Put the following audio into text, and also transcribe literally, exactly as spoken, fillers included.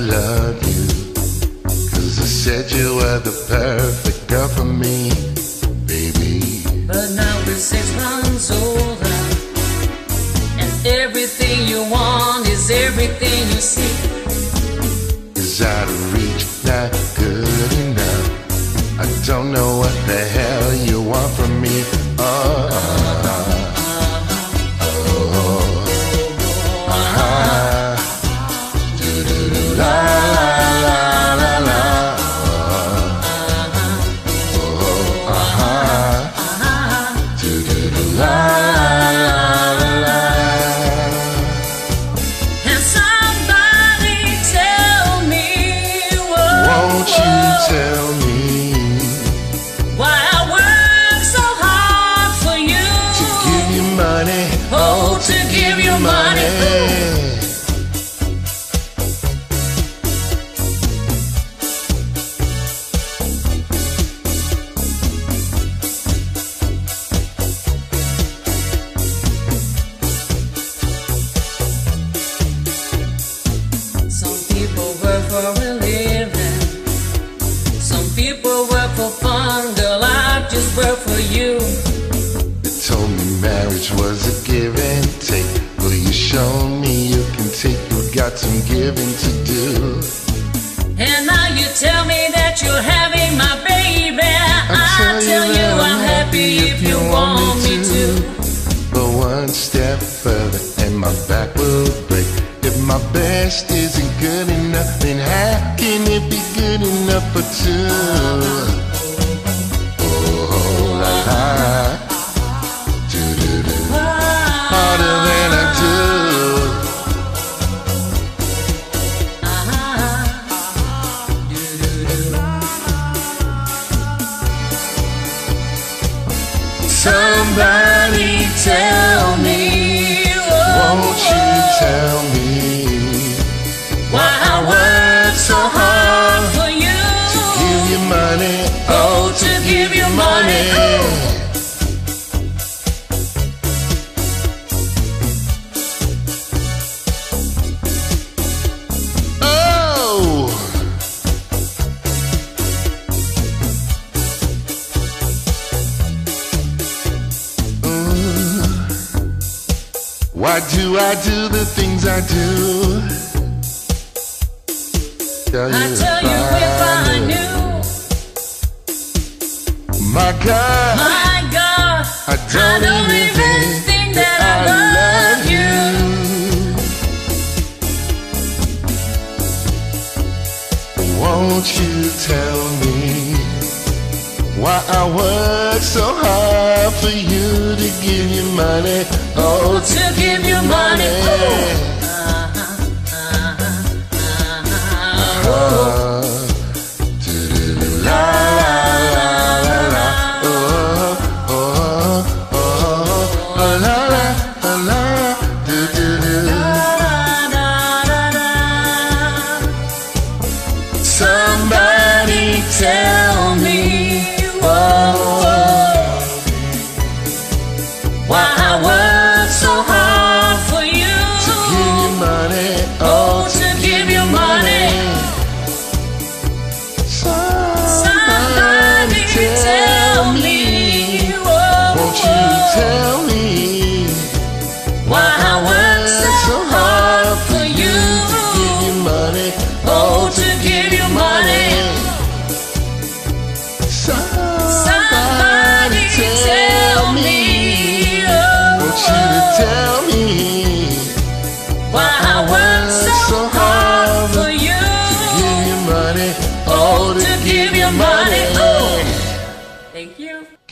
love you, 'cause I said you were the perfect girl for me, baby. But now we're six months older, and everything you want is everything you see. Is out of reach, not good enough. I don't know what the hell you want from me. Oh, oh, oh, uh-huh. Do-do-do, la, la, la, la, la. Oh, uh-huh. Do-do-do, la, la, la, la. And somebody tell me, whoa, Won't you tell me why I work so hard for you? to give you money? Oh, to give you money. Some people work for a living, some people work for fun. Girl, I just work for you. They told me marriage was a give and take. Well, you showed me you can take. You got some giving to do. And now you tell me that you're having my baby. I tell you I'm happy if you want me to. But one step further and my back will break. If my best isn't good enough, then how can it be good enough for two? Oh, la la, do-do-do, harder than I do. Somebody tell me, won't you tell me why I work so hard for you? to give you money? Oh, to give you money. Oh, mm. Why do I do the things I do? Tell I tell you if I knew, my God, my God, I don't, I don't even think that I love you. Won't you tell me why I work so hard for you to give you money? Oh, To give you money. Uh, do-do-do, la, la, la, la, la. Oh, oh, oh, oh, la, la, la, la, do-do-do. Somebody tell me, oh, Why I work so hard for you? to give you money, Oh, to give you money. Somebody tell me, Won't you tell me why I work so hard for you? to give you money? Oh, to give you money. Somebody tell me, Won't you tell me why I work so hard for you? give you money? Oh, to give you money. Oh. Thank you.